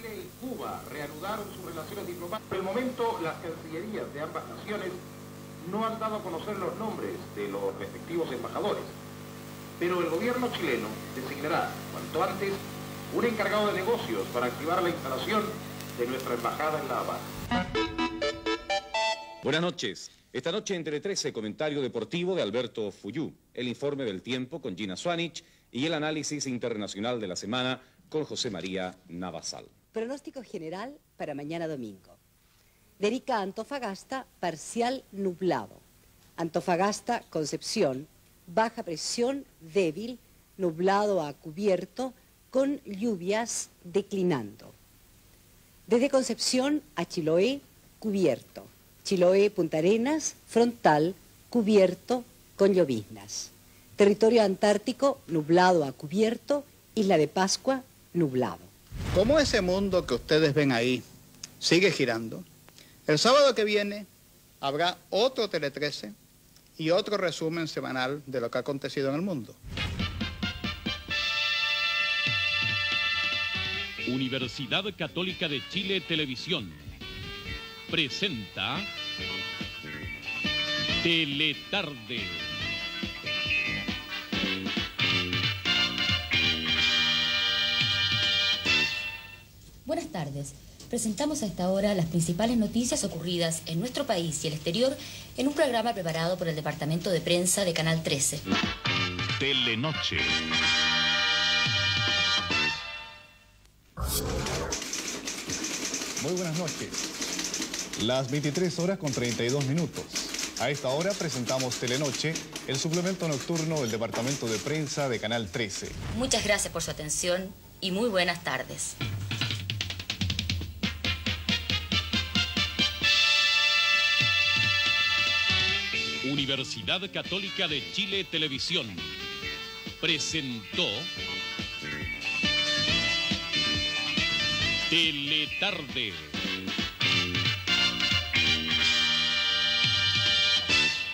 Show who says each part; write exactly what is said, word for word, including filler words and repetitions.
Speaker 1: Chile y Cuba reanudaron sus relaciones diplomáticas. Por el momento, las cancillerías de ambas naciones no han dado a conocer los nombres de los respectivos embajadores, pero el gobierno chileno designará cuanto antes un encargado de negocios para activar la instalación de nuestra embajada en La Habana.
Speaker 2: Buenas noches. Esta noche en Tele trece, comentario deportivo de Alberto Fuyú, el informe del tiempo con Gina Suanich y el análisis internacional de la semana con José María Navasal.
Speaker 3: Pronóstico general para mañana domingo. De Arica a Antofagasta, parcial nublado. Antofagasta, Concepción, baja presión débil, nublado a cubierto, con lluvias declinando. Desde Concepción a Chiloé, cubierto. Chiloé, Punta Arenas, frontal, cubierto, con lloviznas. Territorio antártico, nublado a cubierto. Isla de Pascua, nublado.
Speaker 4: Como ese mundo que ustedes ven ahí sigue girando, el sábado que viene habrá otro Tele trece y otro resumen semanal de lo que ha acontecido en el mundo.
Speaker 5: Universidad Católica de Chile Televisión presenta Teletarde.
Speaker 6: Buenas tardes. Presentamos a esta hora las principales noticias ocurridas en nuestro país y el exterior en un programa preparado por el Departamento de Prensa de Canal trece.
Speaker 5: Telenoche.
Speaker 7: Muy buenas noches. Las veintitrés horas con treinta y dos minutos. A esta hora presentamos Telenoche, el suplemento nocturno del Departamento de Prensa de Canal trece.
Speaker 6: Muchas gracias por su atención y muy buenas tardes.
Speaker 5: Universidad Católica de Chile Televisión presentó Teletarde.